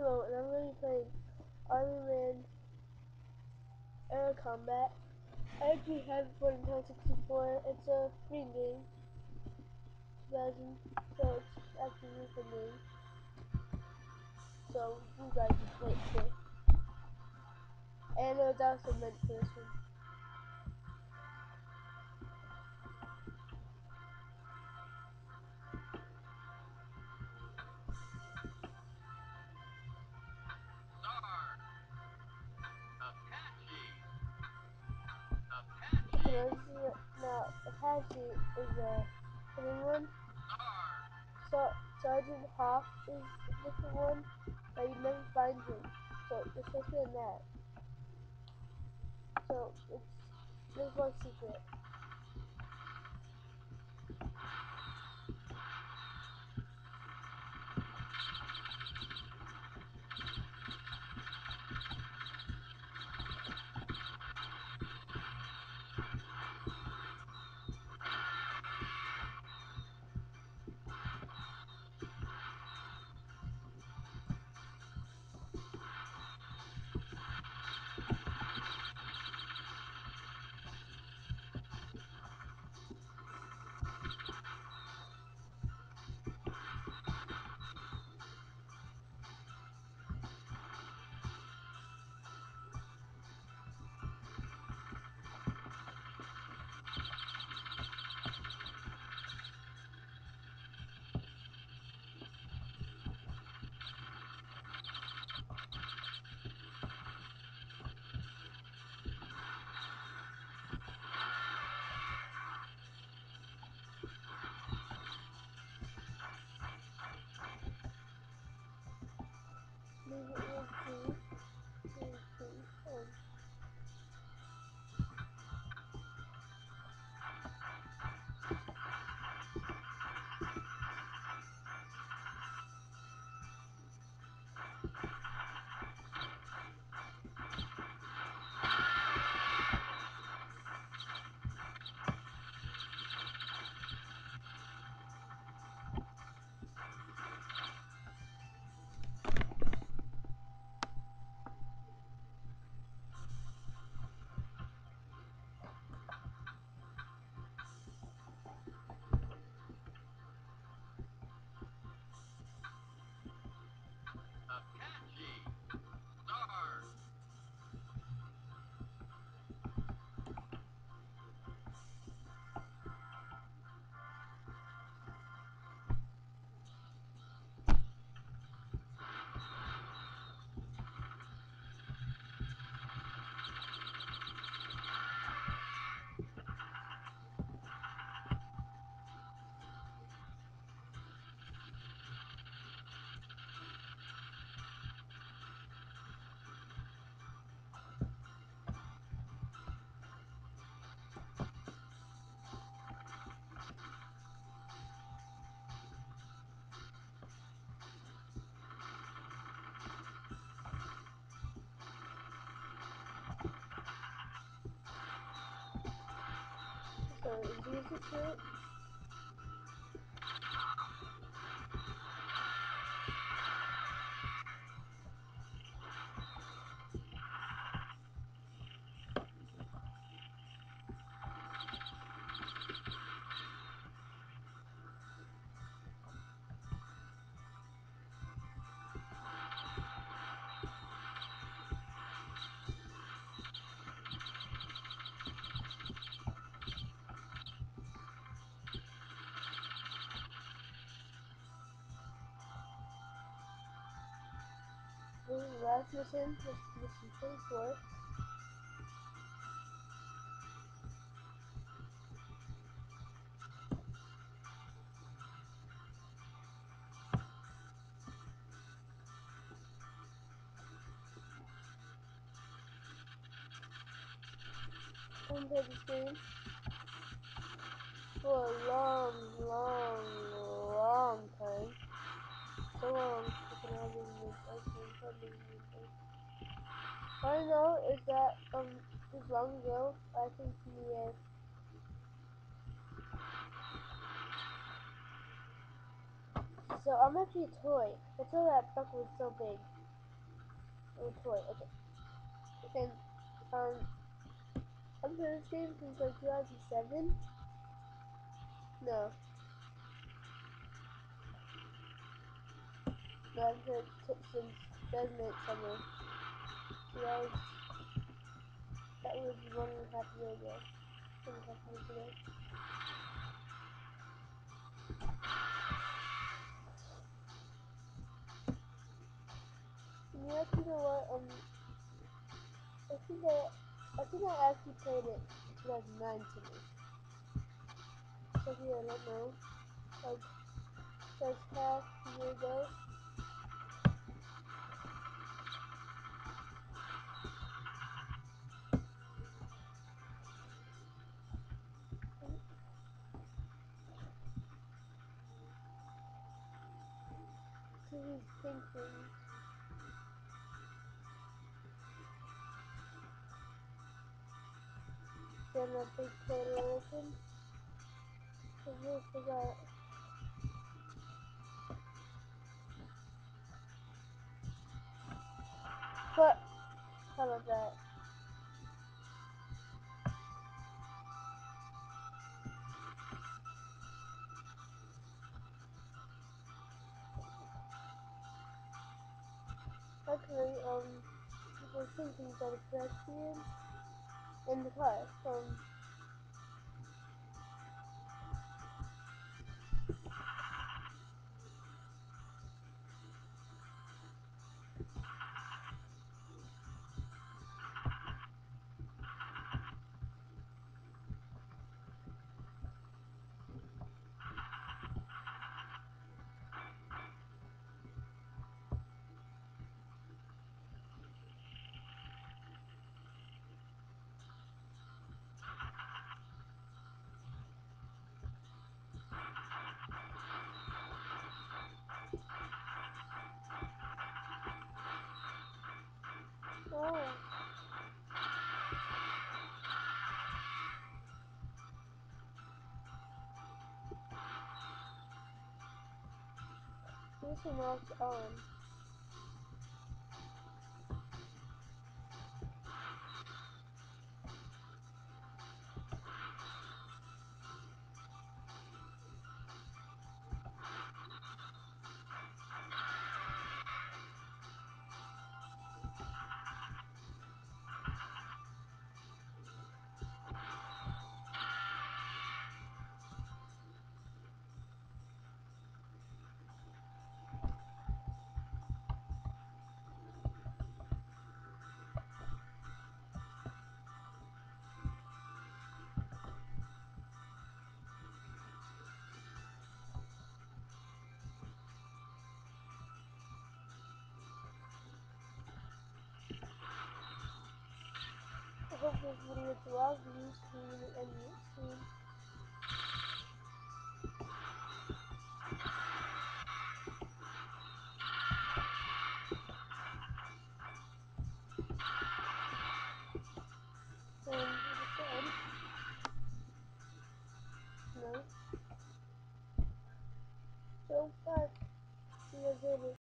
Hello, and I'm going to be playing Army Man Air Combat. I actually have it for Nintendo 64. It's a free game, 2000, so it's actually new for me. So you guys can play it too. And it was also meant for this one. Now, Apache is a hidden one. So Sergeant Hawk is a different one, but you never find him. So it's supposed in that. So there's one secret. Maybe it will be. So is this it? This is the last mission, mission 24. I haven't played this game for a long time. So long, I can have this. All I know is that this long ago, I think so I'm actually a toy. That's why that buck was so big. Oh, toy. Okay. And I've been this game since like 2007. No, no, I've been since 2008 summer. So that was 1.5 years ago. 1.5 years ago. And you actually know what? I think I actually played it in 2009 summer. So here, I don't know. Like, just half a year ago. So he's thinking. Then a big portal open. I really forgot. But, how about that? Actually, I think things are correct here in the car. Oh, this one locks on. I hope this video is allowed to use